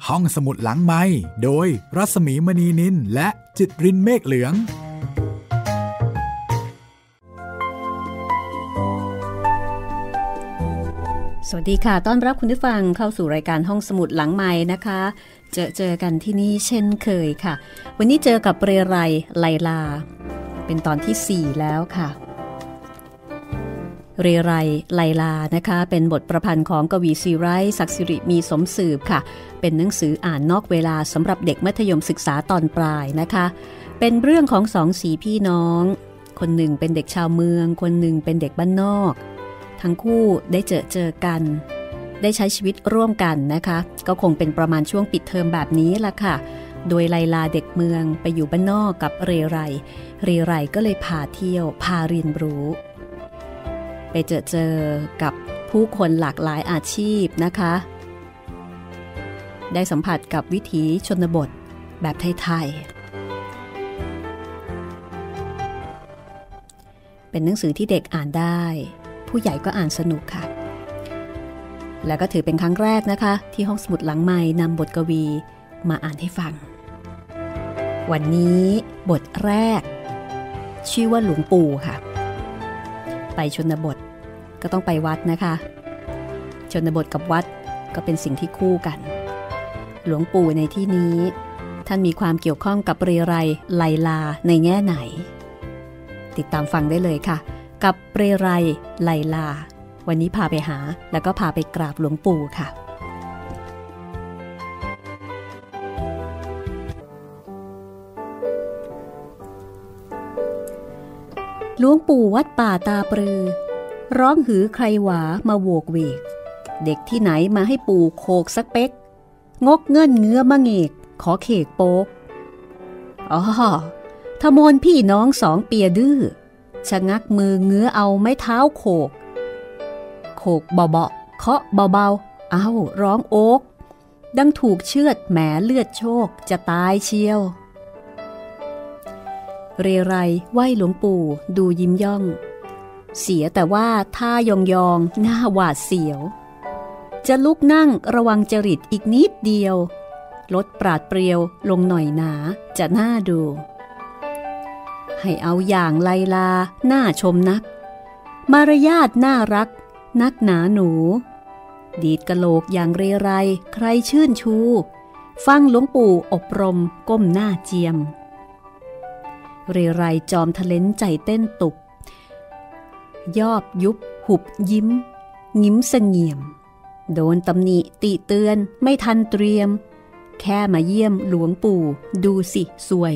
ห้องสมุดหลังไมค์โดยรัศมีมณีนินและจิตรินเมฆเหลืองสวัสดีค่ะต้อนรับคุณผู้ฟังเข้าสู่รายการห้องสมุดหลังไมค์นะคะเจอกันที่นี่เช่นเคยค่ะวันนี้เจอกับเรไรไลลาเป็นตอนที่4แล้วค่ะเรไรไลลานะคะเป็นบทประพันธ์ของกวีซีไรต์ศักดิ์สิริมีสมสืบค่ะเป็นหนังสืออ่านนอกเวลาสำหรับเด็กมัธยมศึกษาตอนปลายนะคะเป็นเรื่องของสองสีพี่น้องคนหนึ่งเป็นเด็กชาวเมืองคนหนึ่งเป็นเด็กบ้านนอกทั้งคู่ได้เจอกันได้ใช้ชีวิตร่วมกันนะคะก็คงเป็นประมาณช่วงปิดเทอมแบบนี้ล่ะค่ะโดยไลลาเด็กเมืองไปอยู่บ้านนอกกับเรไรก็เลยพาเที่ยวพาเรียนรู้ไปเจอกับผู้คนหลากหลายอาชีพนะคะได้สัมผัสกับวิถีชนบทแบบไทยๆเป็นหนังสือที่เด็กอ่านได้ผู้ใหญ่ก็อ่านสนุกค่ะแล้วก็ถือเป็นครั้งแรกนะคะที่ห้องสมุดหลังไมค์นำบทกวีมาอ่านให้ฟังวันนี้บทแรกชื่อว่าหลวงปู่ค่ะไปชนบทก็ต้องไปวัดนะคะชนบทกับวัดก็เป็นสิ่งที่คู่กันหลวงปู่ในที่นี้ท่านมีความเกี่ยวข้องกับเรไรไลลาในแง่ไหนติดตามฟังได้เลยค่ะกับเรไรไลลาวันนี้พาไปหาแล้วก็พาไปกราบหลวงปู่ค่ะหลวงปู่วัดป่าตาปรือร้องหือใครหวามาโวกเวกเด็กที่ไหนมาให้ปู่โขกสักเป๊กงกเงินเงื้อมะเงกขอเขกโป๊กอ๋อทมนพี่น้องสองเปียดื้อชะงักมือเงื้อเอาไม้เท้าโขกเบาๆเคาะเบาๆเอาร้องโอ๊กดังถูกเชือดแหมเลือดโชกจะตายเชียวเรไรไหว้หลวงปู่ดูยิ้มย่องเสียแต่ว่าท่ายองหน้าหวาดเสียวจะลุกนั่งระวังจริตอีกนิดเดียวลดปราดเปรียวลงหน่อยหนาจะน่าดูให้เอาอย่างไลลาหน้าชมนักมารยาทน่ารักนักหนาหนูดีดกะโหลกอย่างเรไรใครชื่นชูฟังหลวงปู่อบรมก้มหน้าเจียมเรไรจอมทะเลนใจเต้นตุบยอบยุบหุบยิ้มเสงี่ยมโดนตำหนิติเตือนไม่ทันเตรียมแค่มาเยี่ยมหลวงปู่ดูสิสวย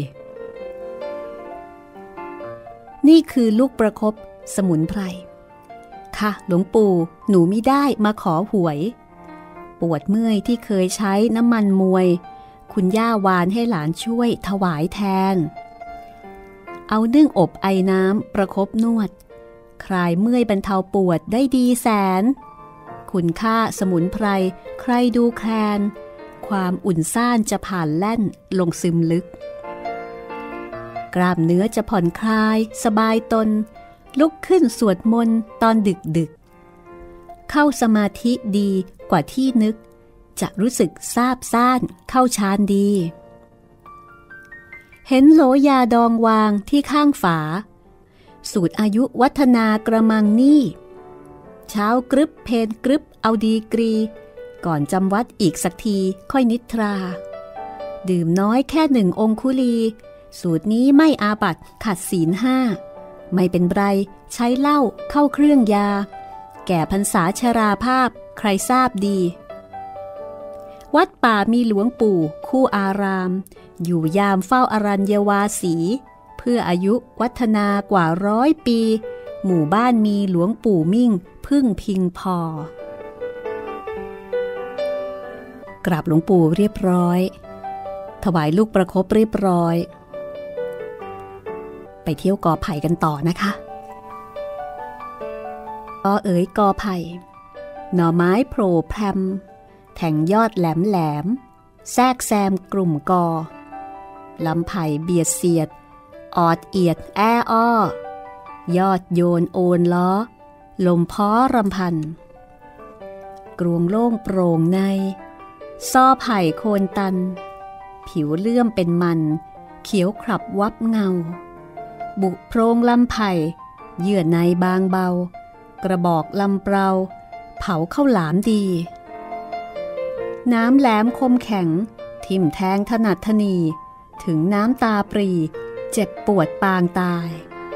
นี่คือลูกประคบสมุนไพรค่ะหลวงปู่หนูมิได้มาขอหวยปวดเมื่อยที่เคยใช้น้ำมันมวยคุณย่าวานให้หลานช่วยถวายแทนเอานึ่งอบไอน้ำประคบนวดคลายเมื่อยบรรเทาปวดได้ดีแสนคุณค่าสมุนไพรใครดูแคลนความอุ่นซ่านจะผ่านแล่นลงซึมลึกกล้ามเนื้อจะผ่อนคลายสบายตนลุกขึ้นสวดมนต์ตอนดึกเข้าสมาธิดีกว่าที่นึกจะรู้สึกซาบซ่านเข้าฌานดีเห็นโหลยาดองวางที่ข้างฝาสูตรอายุวัฒนากระมังนี่เช้ากรึบเพนกรึบเอาดีกรีก่อนจำวัดอีกสักทีค่อยนิทราดื่มน้อยแค่1 องคุลีสูตรนี้ไม่อาบัติขัดศีล5ไม่เป็นไรใช้เหล้าเข้าเครื่องยาแก่พรรษาชราภาพใครทราบดีวัดป่ามีหลวงปู่คู่อารามอยู่ยามเฝ้าอรัญญวาสีเพื่ออายุวัฒนากว่า100 ปีหมู่บ้านมีหลวงปู่มิ่งพึ่งพิงพอกราบหลวงปู่เรียบร้อยถวายลูกประคบเรียบร้อยไปเที่ยวกอไผ่กันต่อนะคะกอไผ่หน่อไม้โผล่แพรมแทงยอดแหลมแทรกแซมกลุ่มกอลำไผ่เบียดเสียดออดเอียดแอ้อยอดโยนโอนล้อลมพ้อรำพันกรวงโล่งโปร่งในซ้อไผ่โคนตันผิวเลื่อมเป็นมันเขียวขรับวับเงาบุโพรงลำไผ่เยื่อในบางเบากระบอกลำเปราเผาข้าวหลามดีน้ำแหลมคมแข็งทิ่มแทงถนัดถนีถึงน้ำตาปรีเจ็บปวดปางตาย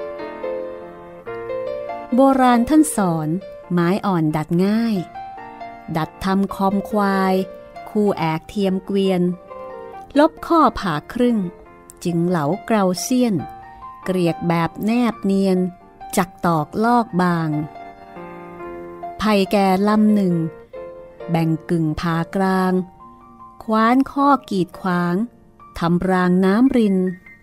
โบราณท่านสอนไม้อ่อนดัดง่ายดัดทำคอมควายคู่แอกเทียมเกวียนลบข้อผ่าครึ่งจึงเหลาเกลาเสี้ยนเกลียกแบบแนบเนียนจักตอกลอกบางไผ่แก่ลำหนึ่งแบ่งกึ่งผ่ากลางคว้านข้อกีดขวางทำรางน้ำริน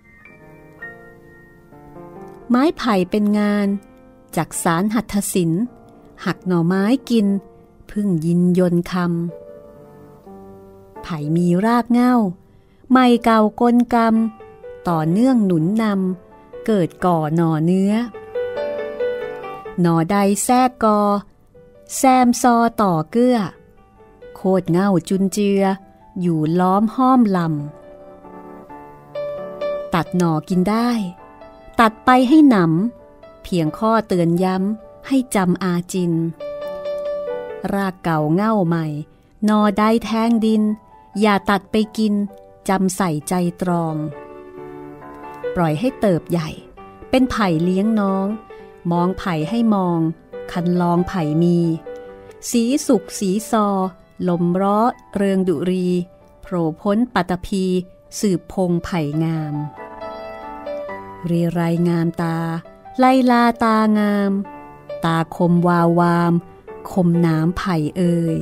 ไม้ไผ่เป็นงานจักสารหัตถศิลป์หักหน่อไม้กินพึ่งยินยนคำไผ่มีรากเง่าไม่เก่ากลกรรมต่อเนื่องหนุนนำเกิดก่อหน่อเนื้อหน่อใดแทรกกอแซมซอต่อเกื้อโคตรเง่าจุนเจืออยู่ล้อมห้อมลำตัดหน่อกินได้ตัดไปให้หนำเพียงข้อเตือนย้ำให้จำอาจินรากเก่าเง่าใหม่หน่อใดแทงดินอย่าตัดไปกินจำใส่ใจตรองปล่อยให้เติบใหญ่เป็นไผ่เลี้ยงน้องมองไผ่ให้มองคันลองไผ่มีสีสุกสีซอลมร้อเรืองดุรีโผล่พ้นปัตตภีสืบพงไผ่งามเรียไรงามตาไลลาตางามตาคมวาวามคมน้ำไผ่เอ่ย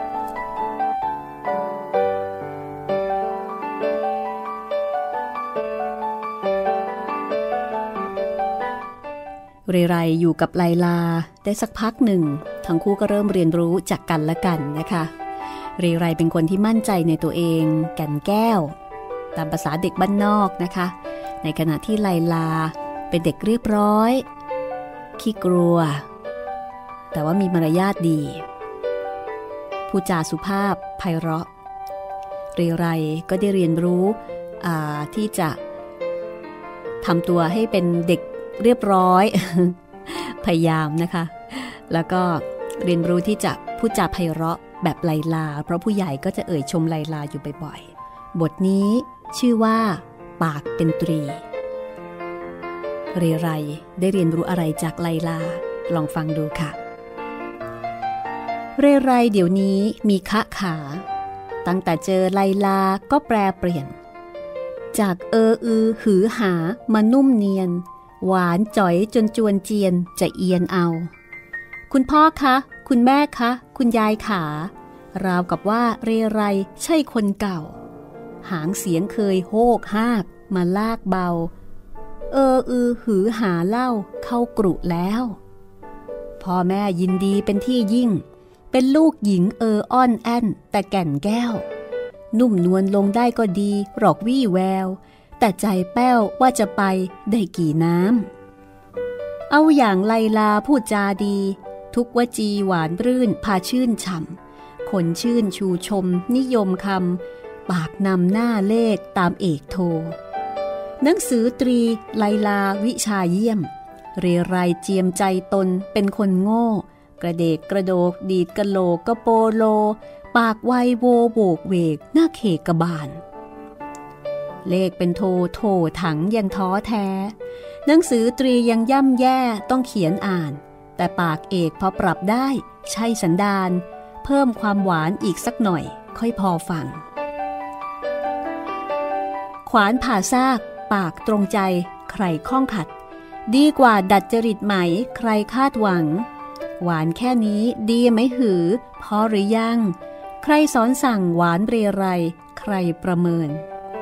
เรไรอยู่กับไลลาได้สักพักหนึ่งทั้งคู่ก็เริ่มเรียนรู้จากกันและกันนะคะเรไรเป็นคนที่มั่นใจในตัวเองแก่นแก้วตามภาษาเด็กบ้านนอกนะคะในขณะที่ไลลาเป็นเด็กเรียบร้อยขี้กลัวแต่ว่ามีมารยาทดีพูดจาสุภาพไพเราะเรไรก็ได้เรียนรู้ที่จะทำตัวให้เป็นเด็กเรียบร้อย พยายามนะคะแล้วก็เรียนรู้ที่จะพูดจาไพเราะแบบไลลาเพราะผู้ใหญ่ก็จะเอ่ยชมไลลาอยู่บ่อยๆบทนี้ชื่อว่าปากเป็นตรีเรไรได้เรียนรู้อะไรจากไลลาลองฟังดูค่ะเรไรเดี๋ยวนี้มีคะขาตั้งแต่เจอไลลาก็แปรเปลี่ยนจากหือหามานุ่มเนียนหวานจ๋อยจนจวนเจียนจะเอียนเอาคุณพ่อคะคุณแม่คะคุณยายขาราวกับว่าเรไรใช่คนเก่าหางเสียงเคยโฮกฮากมาลากเบาหือหาเล่าเข้ากรุแล้วพ่อแม่ยินดีเป็นที่ยิ่งเป็นลูกหญิงอ้อนแอนแต่แก่นแก้วนุ่มนวลลงได้ก็ดีหรอกวี่แววแต่ใจแป้วว่าจะไปได้กี่น้ำเอาอย่างไลลาพูดจาดีทุกวจีหวานรื่นพาชื่นฉ่ำคนชื่นชูชมนิยมคำปากนำหน้าเลขตามเอกโทหนังสือตรีไลลาวิชาเยี่ยมเรไรเจียมใจตนเป็นคนโง่กระเดกกระโดกดีดกะโหลกกระโปโลปากไวโวโบกเวกหน้าเขกกระบาลเลขเป็นโทถังยังท้อแท้หนังสือตรียังย่ำแย่ต้องเขียนอ่านแต่ปากเอกพอปรับได้ใช่สันดานเพิ่มความหวานอีกสักหน่อยค่อยพอฟังขวานผ่าซากปากตรงใจใครข้องขัดดีกว่าดัดจริตไหมใครคาดหวังหวานแค่นี้ดีไหมหือพอหรือยังใครสอนสั่งหวานเรไรใครประเมิน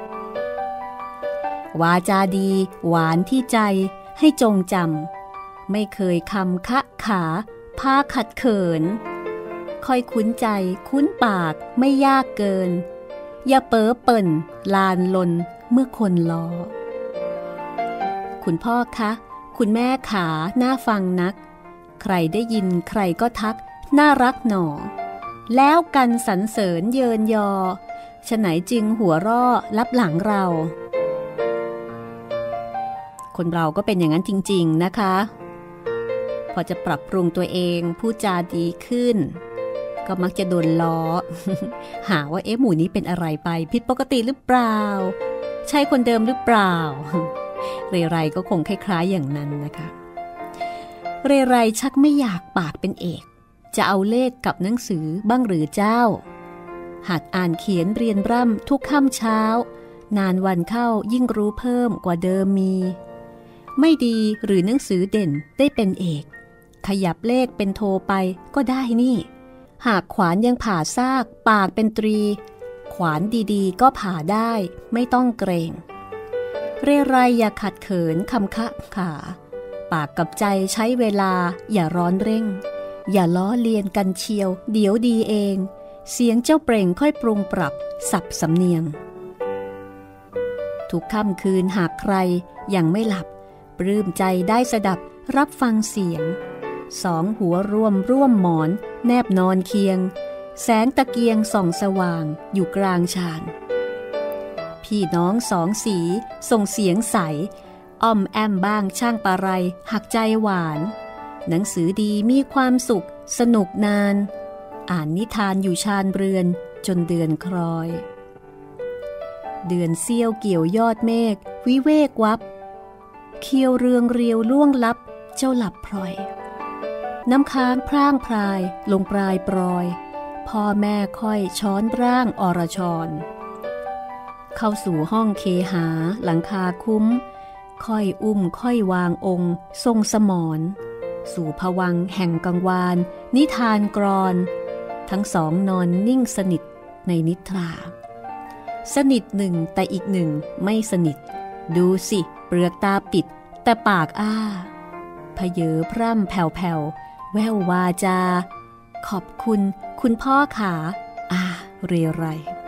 วาจาดีหวานที่ใจให้จงจำไม่เคยคำคะขาพาขัดเขินค่อยคุ้นใจคุ้นปากไม่ยากเกินอย่าเป๋อเปิ่นลานลนเมื่อคนล้อคุณพ่อคะคุณแม่ขาน่าฟังนักใครได้ยินใครก็ทักน่ารักหนอแล้วกันสรรเสริญเยินยอฉะไหนจึงหัวเราะลับหลังเราคนเราก็เป็นอย่างนั้นจริงๆนะคะพอจะปรับปรุงตัวเองพูดจาดีขึ้นก็มักจะโดนล้อ หาว่าหมู่นี้เป็นอะไรไปผิดปกติหรือเปล่าใช่คนเดิมหรือเปล่า เรไรก็คงคล้ายๆอย่างนั้นนะคะเรไรชักไม่อยากปากเป็นเอกจะเอาเลขกับหนังสือบ้างหรือเจ้าหัดอ่านเขียนเรียนร่ำทุกค่ำเช้านานวันเข้ายิ่งรู้เพิ่มกว่าเดิมมีไม่ดีหรือหนังสือเด่นได้เป็นเอกขยับเลขเป็นโทไปก็ได้นี่หากขวานยังผ่าซากปากเป็นตรีขวานดีๆก็ผ่าได้ไม่ต้องเกรงเรไรอย่าขัดเขินคำคะขาปากกับใจใช้เวลาอย่าร้อนเร่งอย่าล้อเลียนกันเชียวเดี๋ยวดีเองเสียงเจ้าเปล่งค่อยปรุงปรับสับสำเนียงทุกค่ำคืนหากใครยังไม่หลับปลื้มใจได้สดับรับฟังเสียงสองหัวร่วมหมอนแนบนอนเคียงแสงตะเกียงส่องสว่างอยู่กลางชานพี่น้องสองสีส่งเสียงใสอ้อมแอมบ้างช่างปะไรหักใจหวานหนังสือดีมีความสุขสนุกนานอ่านนิทานอยู่ชานเรือนจนเดือนคล้อยเดือนเสี้ยวเกี่ยวยอดเมฆวิเวกวับเคียวเรืองเรียวล่วงลับเจ้าหลับพลอยน้ำค้างพร่างพรายลงปลายปลอยพ่อแม่ค่อยช้อนร่างอรชรเข้าสู่ห้องเคหาหลังคาคุ้มค่อยอุ้มค่อยวางองค์ทรงสมรสู่ภวังค์แห่งกังวานนิทานกรอนทั้งสองนอนนิ่งสนิทในนิทราสนิทหนึ่งแต่อีกหนึ่งไม่สนิทดูสิเปลือกตาปิดแต่ปากอ้าพเยอพร่ำแผ่วๆแวววาจาขอบคุณคุณพ่อขาเรไร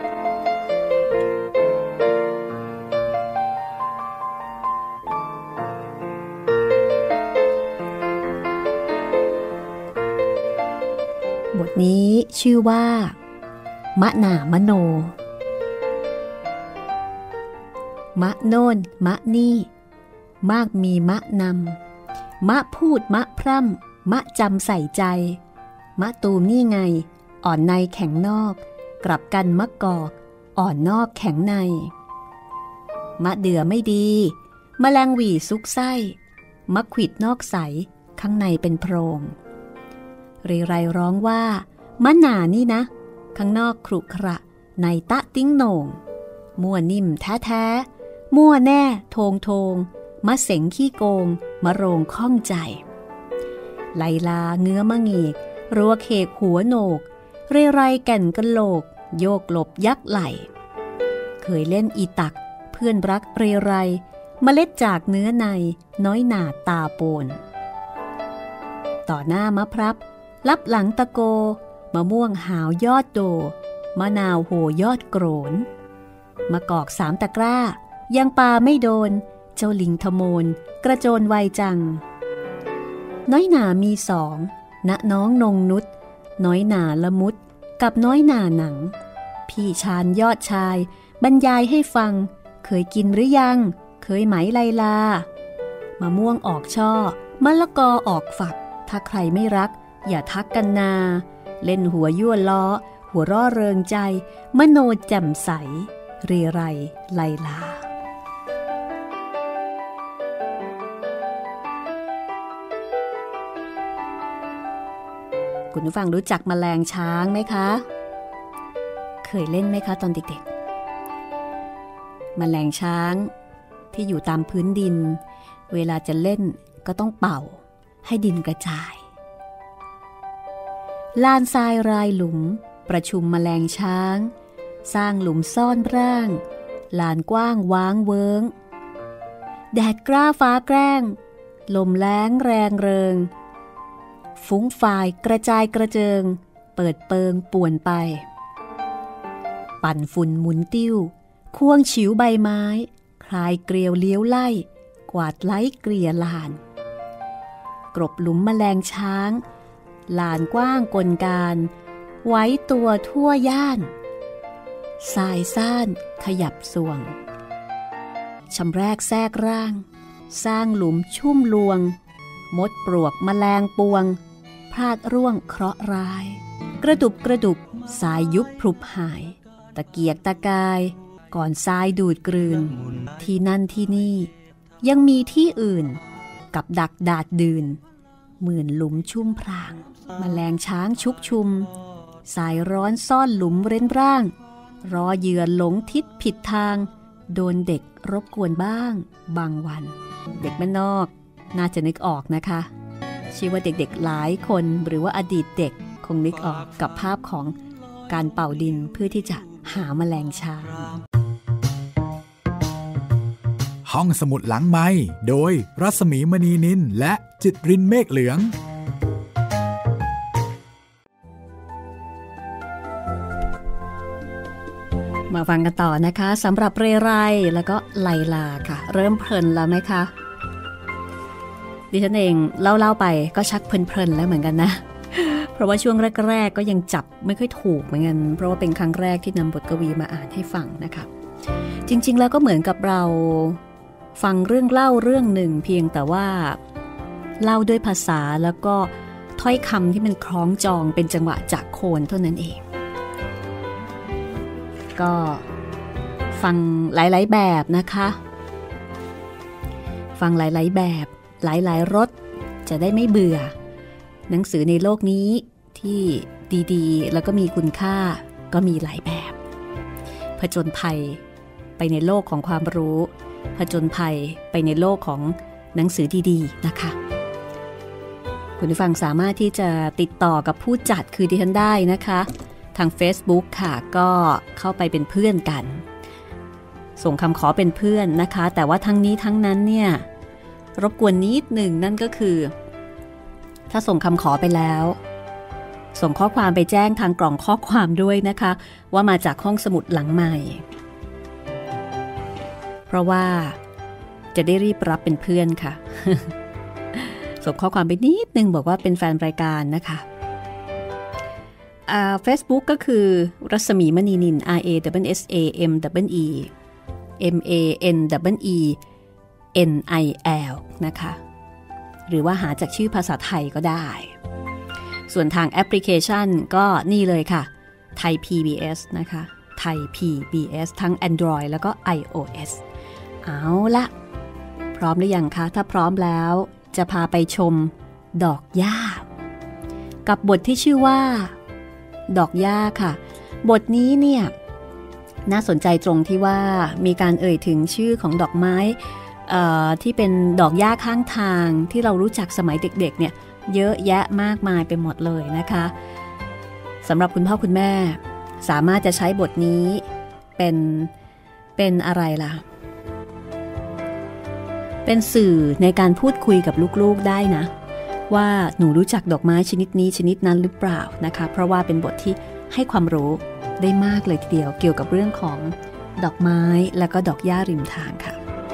บทนี้ชื่อว่ามะนามโนมะโน่นมะนี่มากมีมะนำมะพูดมะพร่ำมะจำใส่ใจมะตูมนี่ไงอ่อนในแข็งนอกกลับกันมะกอกอ่อนนอกแข็งในมะเดื่อไม่ดีแมลงหวี่ซุกไส้มะขวิดนอกใสข้างในเป็นโพรงเรไรร้องว่ามะหนานี่นะข้างนอกขรุขระในตะติ้งโหน่งมั่วนิ่มแท้ๆมั่วแน่โทงมะเสงขี้โกงมะโรงข้องใจไลลาเงื้อมะงีกรัวเขกหัวโหนกเรไรแก่นกะโหลกโยกหลบยักไหลเคยเล่นอีตักเพื่อนรักเรไรเมล็ดจากเนื้อในน้อยหนาตาโปนต่อหน้ามะพร้าวลับหลังตะโกมะม่วงหาวยอดโดมะนาวโหยอดโกรนมะกอกสามตะกร้ายังปาไม่โดนเจ้าลิงทโมนกระโจนไวจังน้อยหนามีสองณน้องนงนุชน้อยหนาละมุดกับน้อยหนาหนังพี่ชานยอดชายบรรยายให้ฟังเคยกินหรือยังเคยไหมไลลามะม่วงออกช่อมะละกอออกฝักถ้าใครไม่รักอย่าทักกันนาเล่นหัวยั่วล้อหัวร่อเริงใจมโนแจ่มใสเรไรไลลาคุณผู้ฟังรู้จักแมลงช้างไหมคะเคยเล่นไหมคะตอนเด็กๆแมลงช้างที่อยู่ตามพื้นดินเวลาจะเล่นก็ต้องเป่าให้ดินกระจายลานทรายรายหลุมประชุมแมลงช้างสร้างหลุมซ่อนร่างลานกว้างว้างเวิ้งแดดกล้าฟ้าแกล้งลมแล้งแรงเริงฟุ้งฝ่ายกระจายกระเจิงเปิดเปิงป่วนไปปั่นฝุ่นหมุนติ้วควงฉิวใบไม้คลายเกลียวเลี้ยวไล่กวาดไล้เกลี่ยลานกรบหลุมแมลงช้างลานกว้างกลการไว้ตัวทั่วย่านสายซ่านขยับส่วงชำแรกแทรกร่างสร้างหลุมชุ่มลวงมดปลวกแมลงปวงพลาดร่วงเคราะห์ร้ายกระดุบสายยุบพลุบหายตะเกียกตะกายก่อนทรายดูดกลืนที่นั่นที่นี่ยังมีที่อื่นกับดักดาดดื่นหมื่นหลุมชุ่มพรางแมลงช้างชุกชุมสายร้อนซ่อนหลุมเร้นร่างรอเหยื่อหลงทิศผิดทางโดนเด็กรบกวนบ้างบางวันเด็กบ้านนอกน่าจะนึกออกนะคะเชื่อว่าเด็กๆหลายคนหรือว่าอดีตเด็กคงนึกออกกับภาพของการเป่าดินเพื่อที่จะหาแมลงช้างห้องสมุดหลังไมค์โดยรัศมีมณีนินและจิตรินเมฆเหลืองมาฟังกันต่อนะคะสำหรับเรไรแล้วก็ไลลาค่ะเริ่มเพลินแล้วไหมคะดิฉันเองเล่าไปก็ชักเพลินแล้วเหมือนกันนะเพราะว่าช่วงแรกๆก็ยังจับไม่ค่อยถูกเหมือนกันเพราะว่าเป็นครั้งแรกที่นำบทกวีมาอ่านให้ฟังนะคะจริงๆแล้วก็เหมือนกับเราฟังเรื่องเล่าเรื่องหนึ่งเพียงแต่ว่าเล่าด้วยภาษาแล้วก็ถ้อยคำที่มันคล้องจองเป็นจังหวะจากโคนเท่านั้นเองก็ฟังหลายๆแบบนะคะฟังหลายๆแบบหลายๆรสจะได้ไม่เบื่อหนังสือในโลกนี้ที่ดีๆแล้วก็มีคุณค่าก็มีหลายแบบผจญภัยไปในโลกของความรู้ผจญภัยไปในโลกของหนังสือดีๆนะคะคุณผู้ฟังสามารถที่จะติดต่อกับผู้จัดคือดิฉันได้นะคะทาง Facebook ค่ะก็เข้าไปเป็นเพื่อนกันส่งคำขอเป็นเพื่อนนะคะแต่ว่าทั้งนี้ทั้งนั้นเนี่ยรบกวนนิดหนึ่งนั่นก็คือถ้าส่งคำขอไปแล้วส่งข้อความไปแจ้งทางกล่องข้อความด้วยนะคะว่ามาจากห้องสมุดหลังใหม่เพราะว่าจะได้รีบรับเป็นเพื่อนค่ะ ส่งข้อความไปนิดนึงบอกว่าเป็นแฟนรายการนะคะFacebook ก็คือรัศมีมณีนิน RASSAMEE MANEENIL นะคะหรือว่าหาจากชื่อภาษาไทยก็ได้ส่วนทางแอปพลิเคชันก็นี่เลยค่ะไทย PBS นะคะไทย PBS ทั้ง Android แล้วก็ iOS เอาละพร้อมหรือยังคะถ้าพร้อมแล้วจะพาไปชมดอกหญ้ากับบทที่ชื่อว่าดอกหญ้าค่ะบทนี้เนี่ยน่าสนใจตรงที่ว่ามีการเอ่ยถึงชื่อของดอกไม้ที่เป็นดอกหญ้าข้างทางที่เรารู้จักสมัยเด็กๆเนี่ยเยอะแยะมากมายไปหมดเลยนะคะสำหรับคุณพ่อคุณแม่สามารถจะใช้บทนี้เป็นอะไรล่ะเป็นสื่อในการพูดคุยกับลูกๆได้นะว่าหนูรู้จักดอกไม้ชนิดนี้ชนิดนั้นหรือเปล่านะคะเพราะว่าเป็นบทที่ให้ความรู้ได้มากเลยทีเดียวเกี่ยวกับเรื่องของดอกไม้และก็ดอกหญ้าริมทางค่ะ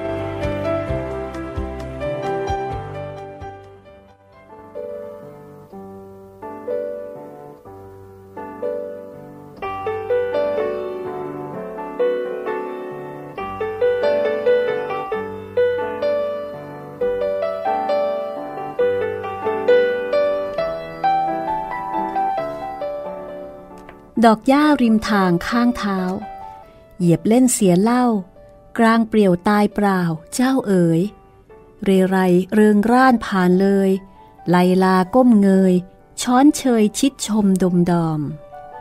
ดอกหญ้าริมทางข้างเท้าเหยียบเล่นเสียเหล้ากลางเปลี่ยวตายเปล่าเจ้าเอ๋ยเรไรเริงร่านผ่านเลยไลลาก้มเงยช้อนเชยชิดชมดมดอม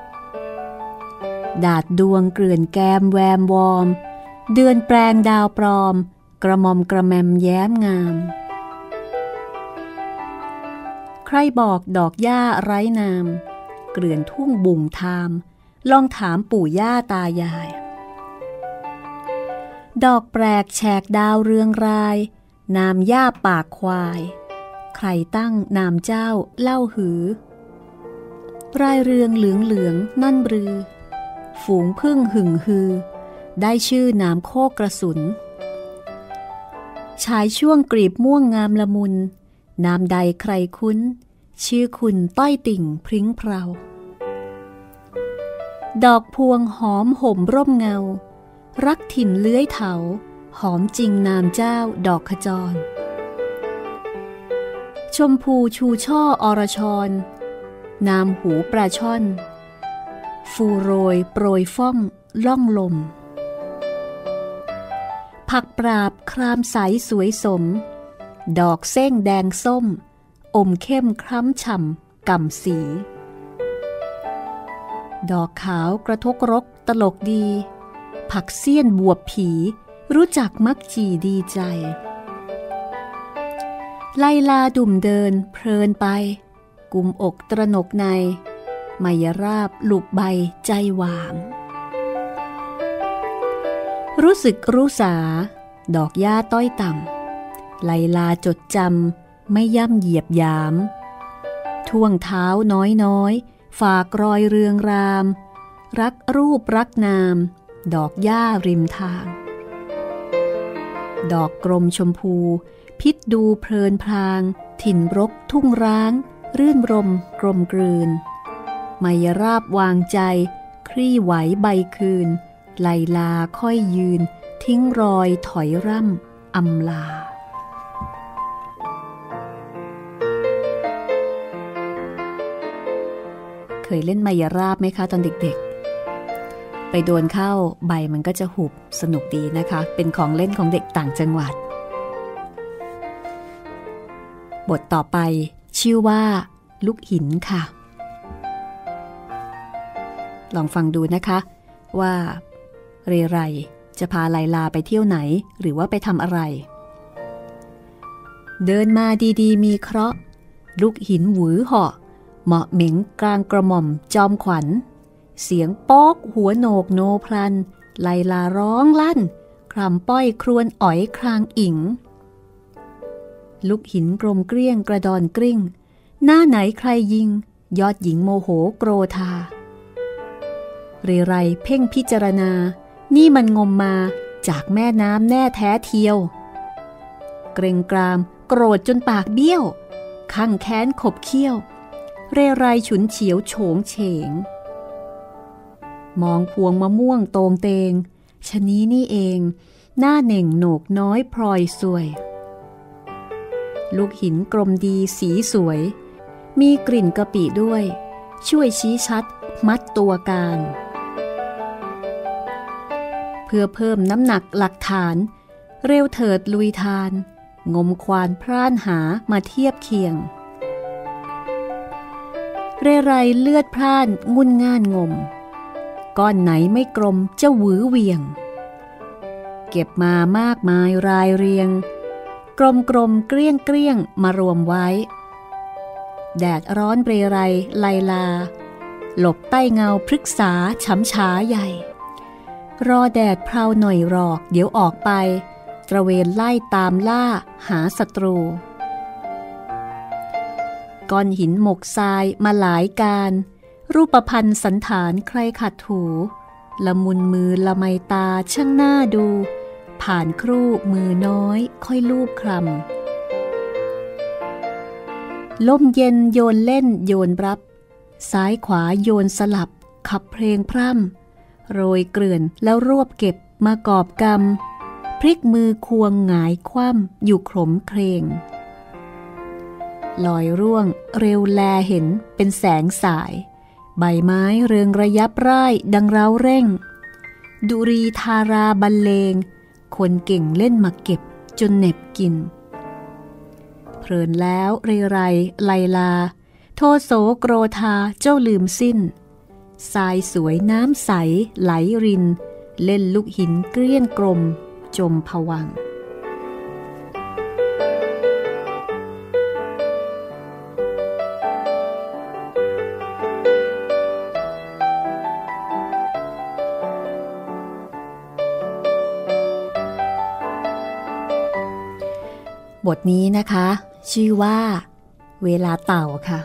ดาดดวงเกลื่อนแกมแวมวอมเดือนแปลงดาวปลอมกระมอมกระแมมแย้มงามใครบอกดอกหญ้าไร้นามเกลื่อนทุ่งบุ่งทามลองถามปู่ย่าตายายดอกแปลกแฉกดาวเรืองรายนามหญ้าปากควายใครตั้งนามเจ้าเล่าหือรายเรืองเหลืองเหลืองนั่นบรือฝูงพึ่งหึ่งฮือได้ชื่อนามโคกระสุนชายช่วงกรีบม่วงงามละมุนนามใดใครคุ้นชื่อคุณต้อยติ่งพริ้งเพราดอกพวงหอมห่มร่มเงารักถิ่นเลื้อยเถาหอมจริงนามเจ้าดอกขจรชมพูชูช่ออรชรนามหูปลาช่อนฟูโรยโปรยฟ่องล่องลมผักปราบครามใสสวยสมดอกเส้งแดงส้มอมเข้มคล้ำฉ่ำก่ำสีดอกขาวกระทกรกตลกดีผักเสี้ยนบวบผีรู้จักมักจีดีใจไลลาดุ่มเดินเพลินไปกุมอกตระหนกในมายราบหลุบใบใจหวางรู้สึกรู้สาดอกหญ้าต้อยต่ำไลลาจดจำไม่ย่ำเหยียบยามท่วงเท้าน้อยฝากรอยเรืองรามรักรูปรักนามดอกหญ้าริมทางดอกกรมชมพูพิษดูเพลินพรางถิ่นรกทุ่งร้างรื่นรมกลมกลืนไมยราบวางใจคลี่ไหวใบคืนไลลาค่อยยืนทิ้งรอยถอยร่ำอำลาเคยเล่นไมยราบไหมคะตอนเด็กๆไปโดนเข้าใบมันก็จะหุบสนุกดีนะคะเป็นของเล่นของเด็กต่างจังหวัดบทต่อไปชื่อว่าลูกหินค่ะลองฟังดูนะคะว่าเรไรจะพาไลลาไปเที่ยวไหนหรือว่าไปทำอะไรเดินมาดีๆมีเคราะห์ลูกหินหวือเหาะเหมาะเหม็งกลางกระหม่อมจอมขวัญเสียงป๊อกหัวโหนกโนพลันไลลาร้องลั่นคร่ำป้อยครวญอ๋อยครางอิ๋งลูกหินกลมเกลี้ยงกระดอนกริ้งหน้าไหนใครยิงยอดหญิงโมโหโกรธาเรไรเพ่งพิจารณานี่มันงมมาจากแม่น้ำแน่แท้เทียวเกรงกรามโกรธจนปากเบี้ยวข้างแค้นขบเคี้ยวเรไรฉุนเฉียวโฉงเฉงมองพวงมะม่วงโตงเตงชะนี้นี่เองหน้าเหน่งโหนกน้อยพลอยสวยลูกหินกลมดีสีสวยมีกลิ่นกะปิด้วยช่วยชี้ชัดมัดตัวการเพื่อเพิ่มน้ำหนักหลักฐานเร็วเถิดลุยทานงมควานพร่านหามาเทียบเคียงเรไรเลือดพร่านงุ่นง่านงมก้อนไหนไม่กลมจะหวือเวียงเก็บมามากมายรายเรียงกลมเกลี้ยงมารวมไว้แดดร้อนเรไรไลลาหลบใต้เงาพฤกษาช้ำช้าใหญ่รอแดดเพลาหน่อยหรอกเดี๋ยวออกไปตระเวนไล่ตามล่าหาศัตรูก้อนหินหมกทรายมาหลายการรูปพรรณสันฐานใครขัดถูละมุนมือละไมตาช่างน่าดูผ่านครู่มือน้อยค่อยลูบคลำลมเย็นโยนเล่นโยนรับซ้ายขวาโยนสลับขับเพลงพร่ำโรยเกลื่อนแล้วรวบเก็บมากอบกำพลิกมือควงหงายคว่ำอยู่ขมเครงลอยร่วงเร็วแลเห็นเป็นแสงสายใบไม้เรืองระยับร่ายดังเร้าเร่งดุรีธาราบรรเลงคนเก่งเล่นมาเก็บจนเหน็บกินเพลินแล้วเรไรไลลาโทโสโกรธาเจ้าลืมสิ้นทรายสวยน้ำใสไหลรินเล่นลูกหินเกลี้ยงกลมจมภวังค์บทนี้นะคะชื่อว่าเวลาเต่าค่ะ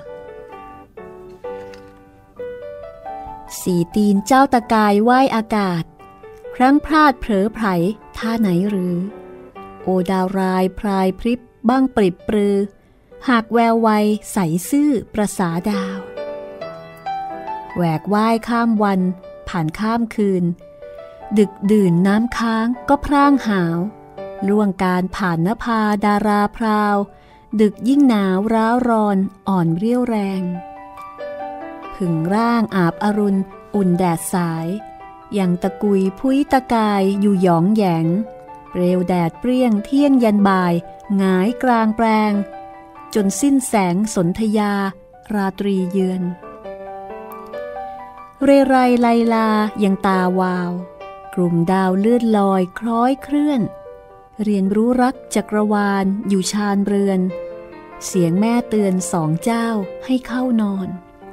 สี่ตีนเจ้าตะกายว่ายอากาศครั้งพลาดเผลอไผลท่าไหนหรือโอดาวรายพรายพริบบ้างปริบปรือหากแววไวใสซื่อประสาดาวแหวกว่ายข้ามวันผ่านข้ามคืนดึกดื่นน้ำค้างก็พร่างหาวล่วงการผ่านนภาดาราพราวดึกยิ่งหนาวร้าวรอนอ่อนเรี่ยวแรงผึ่งร่างอาบอรุณอุ่นแดดสายอย่างตะกุยพุ้ยตะกายอยู่หยองแหยงเปลวแดดเปรี้ยงเที่ยงยันบ่ายหงายกลางแปลงจนสิ้นแสงสนธยาราตรีเยือนเรไรไลลายังตาวาวกลุ่มดาวเลื่อนลอยคล้อยเคลื่อนเรียนรู้รักจักรวาลอยู่ชานเรือนเสียงแม่เตือนสองเจ้าให้เข้านอน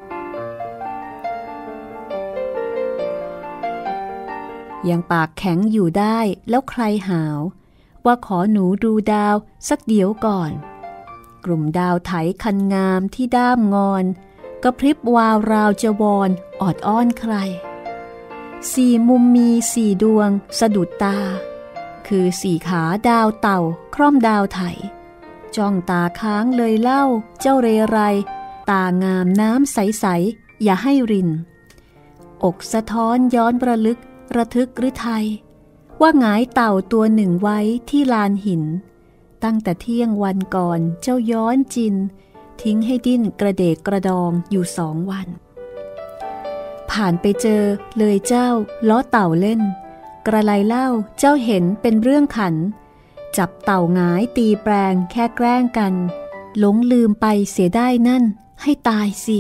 ยังปากแข็งอยู่ได้แล้วใครหาวว่าขอหนูดูดาวสักเดี๋ยวก่อนกลุ่มดาวไถคันงามที่ด้ามงอนกระพริบวาวราวจะวอนออดอ้อนใครสี่มุมมีสี่ดวงสะดุดตาคือสี่ขาดาวเต่าคร่อมดาวไถจ้องตาค้างเลยเล่าเจ้าเรไรตางามน้ำใสๆอย่าให้รินอกสะท้อนย้อนประลึกระทึกหรือไทยว่าหงายเต่าตัวหนึ่งไว้ที่ลานหินตั้งแต่เที่ยงวันก่อนเจ้าย้อนจินทิ้งให้ดิ้นกระเดกกระดองอยู่2 วันผ่านไปเจอเลยเจ้าล้อเต่าเล่นกระไรเล่าเจ้าเห็นเป็นเรื่องขันจับเต่าหงายตีแปลงแค่แกล้งกันหลงลืมไปเสียได้นั่นให้ตายสิ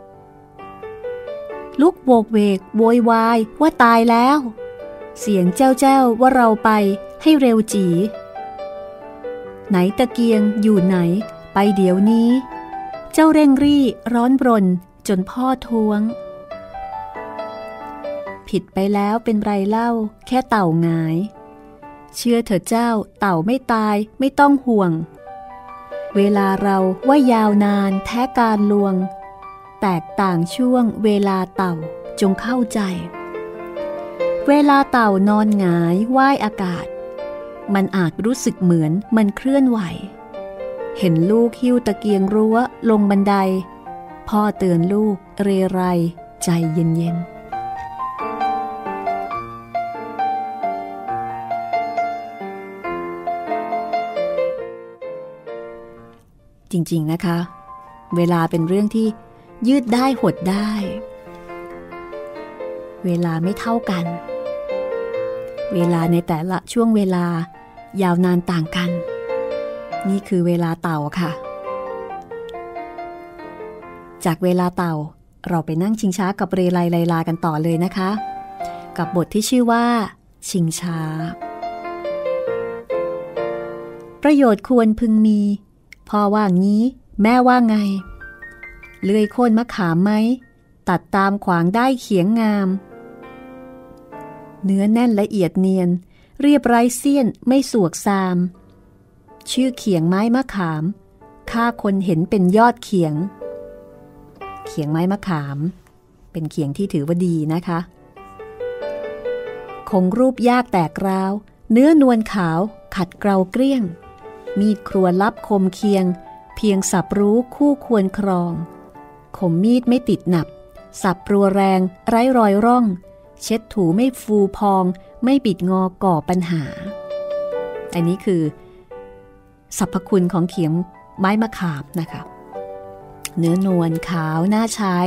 ลุกโวกเวกโวยวายว่าตายแล้วเสียงเจ้าว่าเราไปให้เร็วจีไหนตะเกียงอยู่ไหนไปเดี๋ยวนี้เจ้าเร่งรี่ร้อนรนจนพ่อท้วงผิดไปแล้วเป็นไรเล่าแค่เต่าหงายเชื่อเถอะเจ้าเต่าไม่ตายไม่ต้องห่วงเวลาเราว่ายาวนานแท้การลวงแตกต่างช่วงเวลาเต่าจงเข้าใจเวลาเต่านอนหงายว่ายอากาศมันอาจรู้สึกเหมือนมันเคลื่อนไหวเห็นลูกหิ้วตะเกียงรั้วลงบันไดพ่อเตือนลูกเรไรใจเย็นๆจริงๆนะคะเวลาเป็นเรื่องที่ยืดได้หดได้เวลาไม่เท่ากันเวลาในแต่ละช่วงเวลายาวนานต่างกันนี่คือเวลาเต่าค่ะจากเวลาเต่าเราไปนั่งชิงช้ากับเรไรไลลากันต่อเลยนะคะกับบทที่ชื่อว่าชิงช้าประโยชน์ควรพึงมีพ่อว่างี้แม่ว่าไงเลื่อยโค่นมะขามไหมตัดตามขวางได้เขียงงามเนื้อแน่นละเอียดเนียนเรียบไร้เสี้ยนไม่สวกซามชื่อเขียงไม้มะขามข้าคนเห็นเป็นยอดเขียงเขียงไม้มะขามเป็นเขียงที่ถือว่าดีนะคะคงรูปยากแตกร้าวเนื้อนวลขาวขัดเกลาเกลี้ยงมีดครัวลับคมเคียงเพียงสับรู้คู่ควรครองคมมีดไม่ติดหนับสับรัวแรงไร้รอยร่องเช็ดถูไม่ฟูพองไม่บิดงอก่อปัญหาอันนี้คือสรรพคุณของเขียงไม้มะขามนะคะเนื้อนวลขาวน่าใช้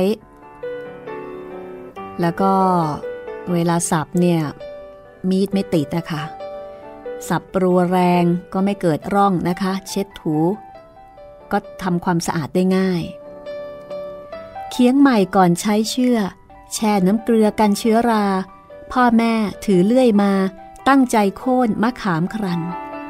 แล้วก็เวลาสับเนี่ยมีดไม่ติดนะคะสับรัวแรงก็ไม่เกิดร่องนะคะเช็ดถูก็ทำความสะอาดได้ง่ายเคียงใหม่ก่อนใช้เชื่อแช่น้ำเกลือกันเชื้อราพ่อแม่ถือเลื่อยมาตั้งใจโค่นมะขามครัน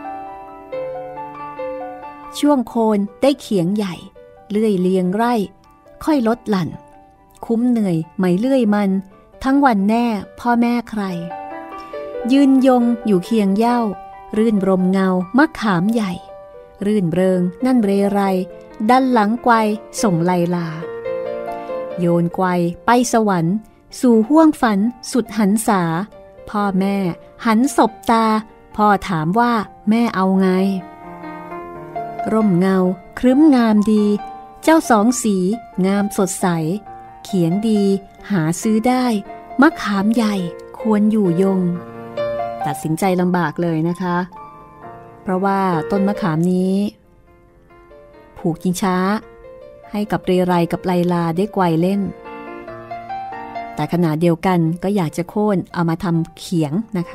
ช่วงโคนได้เขียงใหญ่เลื่อยเลียงไร่ค่อยลดหลั่นคุ้มเหนื่อยไม่เลื่อยมันทั้งวันแน่พ่อแม่ใครยืนยงอยู่เคียงเหย้ารื่นรมเงามะขามใหญ่รื่นเริงนั่นเรไรดันหลังไกวส่งไลลาโยนไกวไปสวรรค์สู่ห้วงฝันสุดหันษาพ่อแม่หันศบตาพ่อถามว่าแม่เอาไงร่มเงาครึ้มงามดีเจ้าสองสีงามสดใสเขียงดีหาซื้อได้มะขามใหญ่ควรอยู่ยงตัดสินใจลำบากเลยนะคะเพราะว่าต้นมะขามนี้ผูกชิงช้าให้กับเรไรกับไลลาได้ไกวเล่นแต่ขณะเดียวกันก็อยากจะโค่นเอามาทำเขียงนะคะ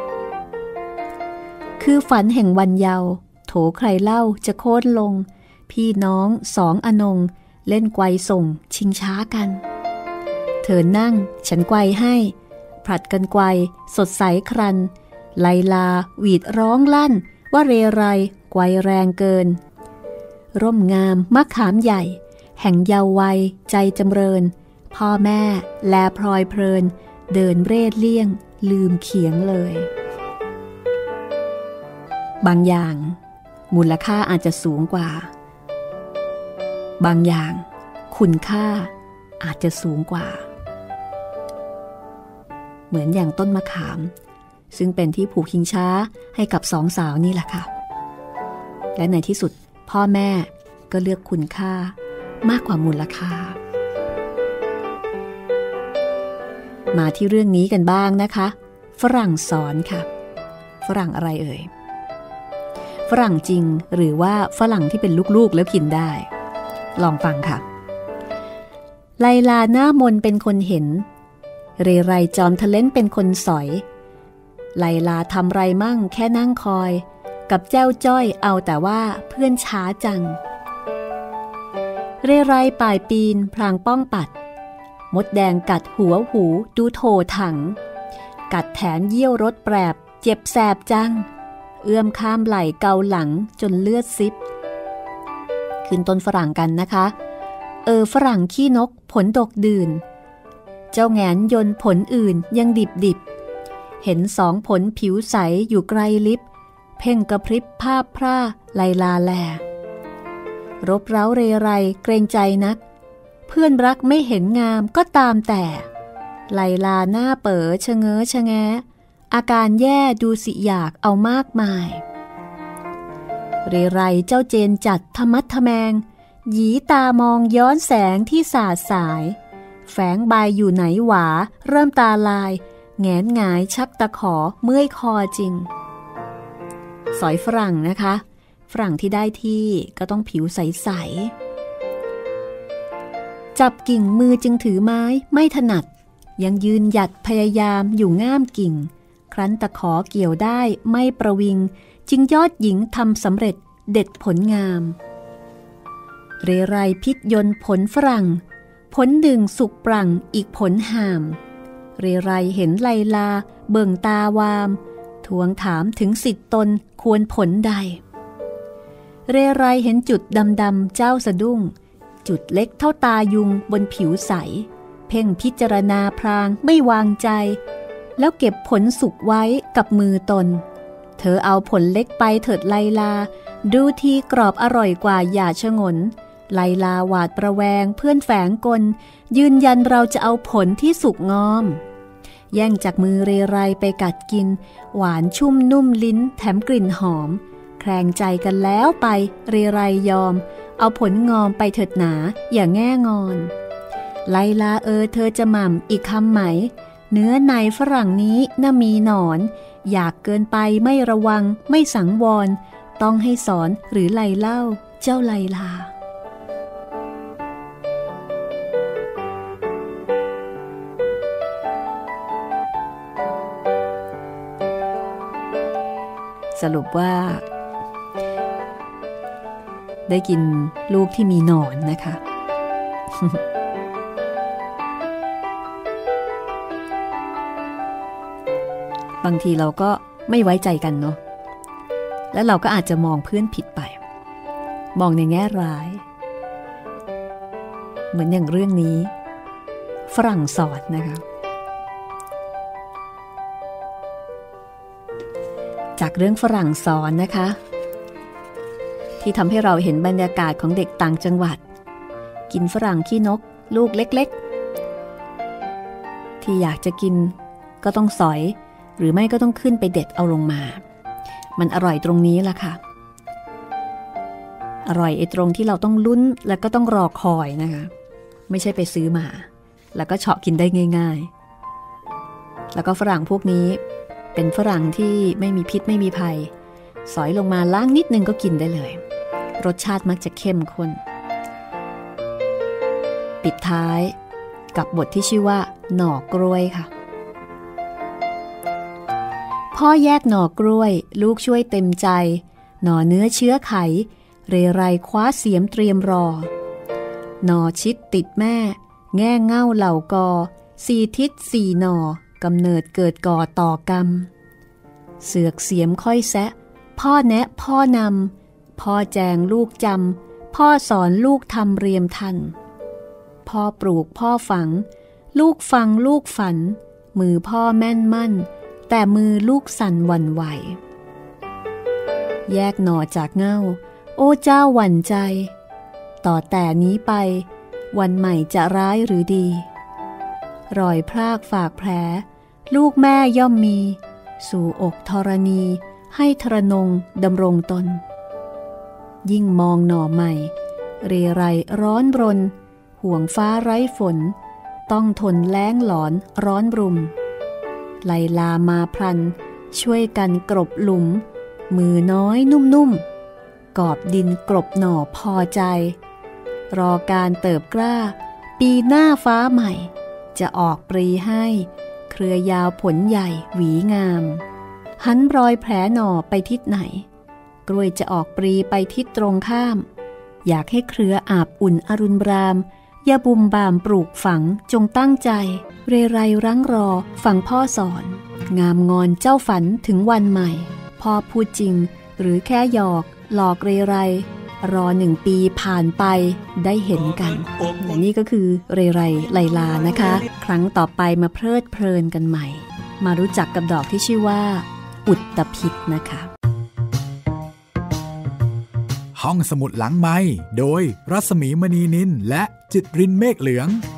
คือฝันแห่งวันเยาว์โถใครเล่าจะโค่นลงพี่น้องสองอนงเล่นไกวส่งชิงช้ากันเธอนั่งฉันไกวให้ผลัดกันไกวสดใสครันไลลาหวีดร้องลั่นว่าเรไรไกวแรงเกินร่มงามมะขามใหญ่แห่งเยาว์วัยใจจำเริญพ่อแม่แลพลอยเพลินเดินเร่เลี่ยงลืมเขียงเลยบางอย่างมูลค่าอาจจะสูงกว่าบางอย่างคุณค่าอาจจะสูงกว่าเหมือนอย่างต้นมะขามซึ่งเป็นที่ผูกชิงช้าให้กับสองสาวนี่แหละค่ะและในที่สุดพ่อแม่ก็เลือกคุณค่ามากกว่ามูลค่ามาที่เรื่องนี้กันบ้างนะคะฝรั่งสอนค่ะฝรั่งอะไรเอ่ยฝรั่งจริงหรือว่าฝรั่งที่เป็นลูกๆแล้วกินได้ลองฟังค่ะไลลาหน้ามนเป็นคนเห็นเรไรจอมทะเลนเป็นคนสอยไลลาทำไรมั่งแค่นั่งคอยกับเจ้าจ้อยเอาแต่ว่าเพื่อนช้าจังเรไรป่ายปีนพลางป้องปัดมดแดงกัดหัวหูดูโถถังกัดแถนเยี่ยวรถแปรบเจ็บแสบจังเอื้อมข้ามไหล่เกาหลังจนเลือดซิบขึ้นต้นฝรั่งกันนะคะฝรั่งขี้นกผลดกดื่นเจ้าแงนยนผลอื่นยังดิบเห็นสองผลผิวใสอยู่ไกลลิบเพ่งกระพริบภาพพร่าไลลาแลรบเร้าเรไรเกรงใจนักเพื่อนรักไม่เห็นงามก็ตามแต่ไลลาหน้าเป๋อชะเง้อชะแงะอาการแย่ดูสิอยากเอามากมายเรไรเจ้าเจนจัดทะมัดทะแมงหยีตามองย้อนแสงที่สาดสายแฝงใบอยู่ไหนหวาเริ่มตาลายแงนหงายชักตะขอเมื่อยคอจริงสอยฝรั่งนะคะฝรั่งที่ได้ที่ก็ต้องผิวใสๆจับกิ่งมือจึงถือไม้ไม่ถนัดยังยืนหยัดพยายามอยู่ง่ามกิ่งครั้นตะขอเกี่ยวได้ไม่ประวิงจึงยอดหญิงทำสำเร็จเด็ดผลงามเรไรพิษยนผลฝรั่งผลหนึ่งสุกปรั่งอีกผลห่ามเรไรเห็นไลลาเบิ่งตาวามทวงถามถึงสิทธิตนควรผลใดเรไรเห็นจุดดำๆเจ้าสะดุ้งจุดเล็กเท่าตายุงบนผิวใสเพ่งพิจารณาพรางไม่วางใจแล้วเก็บผลสุกไว้กับมือตนเธอเอาผลเล็กไปเถิดไลลาดูทีกรอบอร่อยกว่าอย่าชะงนไลลาหวาดประแวงเพื่อนแฝงกลยืนยันเราจะเอาผลที่สุกงอมแย่งจากมือเรไรไปกัดกินหวานชุ่มนุ่มลิ้นแถมกลิ่นหอมแคลงใจกันแล้วไปเรไรยอมเอาผลงอมไปเถิดหนาอย่างแง่งอนไลลาเธอจะหม่ำอีกคำไหมเนื้อในฝรั่งนี้น่ามีหนอนอยากเกินไปไม่ระวังไม่สังวรต้องให้สอนหรือไลเล่าเจ้าไลลาสรุปว่าได้กินลูกที่มีหนอนนะคะ บางทีเราก็ไม่ไว้ใจกันเนาะแล้วเราก็อาจจะมองเพื่อนผิดไปมองในแง่ร้ายเหมือนอย่างเรื่องนี้ฝรั่งสอนนะคะจากเรื่องฝรั่งสอนนะคะที่ทำให้เราเห็นบรรยากาศของเด็กต่างจังหวัดกินฝรั่งขี้นกลูกเล็กๆที่อยากจะกินก็ต้องสอยหรือไม่ก็ต้องขึ้นไปเด็ดเอาลงมามันอร่อยตรงนี้ล่ะค่ะอร่อยตรงที่เราต้องลุ้นแล้วก็ต้องรอคอยนะคะไม่ใช่ไปซื้อมาแล้วก็เฉาะกินได้ง่ายแล้วก็ฝรั่งพวกนี้เป็นฝรั่งที่ไม่มีพิษไม่มีภัยสอยลงมาล้างนิดนึงก็กินได้เลยรสชาติมักจะเข้มข้นปิดท้ายกับบทที่ชื่อว่าหน่อกล้วยค่ะพ่อแยกหน่อกล้วยลูกช่วยเต็มใจหน่อเนื้อเชื้อไขเรไรคว้าเสียมเตรียมรอหน่อชิดติดแม่แง่เง่าเหล่ากอสี่ทิศสี่หน่อกำเนิดเกิดก่อต่อกรรมเสือกเสียมค่อยแซะพ่อแนะพ่อนำพ่อแจงลูกจำพ่อสอนลูกทำเรียมทันพ่อปลูกพ่อฝังลูกฟังลูกฝันมือพ่อแม่นมั่นแต่มือลูกสั่นหวั่นไหวแยกหน่อจากเง่าโอ้เจ้าหวั่นใจต่อแต่นี้ไปวันใหม่จะร้ายหรือดีรอยพรากฝากแผลลูกแม่ย่อมมีสู่อกธรณีให้ทรนงดำรงตนยิ่งมองหน่อใหม่เรไรร้อนรนห่วงฟ้าไร้ฝนต้องทนแล้งหลอนร้อนรุมไลลามาพลันช่วยกันกรบหลุมมือน้อยนุ่มๆกอบดินกรบหน่อพอใจรอการเติบกล้าปีหน้าฟ้าใหม่จะออกปรีให้เครือยาวผลใหญ่หวีงามหันรอยแผลหน่อไปทิศไหนกล้วยจะออกปรีไปทิศตรงข้ามอยากให้เครืออาบอุ่นอรุณรามอย่าบุมบามปลูกฝังจงตั้งใจเรไรรั้งรอฟังพ่อสอนงามงอนเจ้าฝันถึงวันใหม่พ่อพูดจริงหรือแค่หยอกหลอกเรไรรอ1 ปีผ่านไปได้เห็นกันและนี่ก็คือเรไรไลลานะคะครั้งต่อไปมาเพลิดเพลินกันใหม่มารู้จักกับดอกที่ชื่อว่าอุตตภิษนะคะห้องสมุดหลังไมค์โดยรัศมีมณีนินและจิตรินเมฆเหลือง